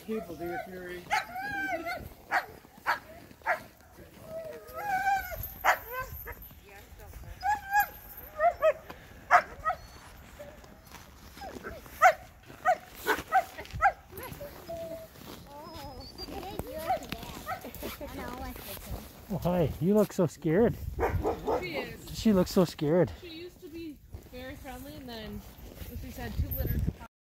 people, do you, Fury? Oh, hi. You look so scared. She is. She looks so scared. She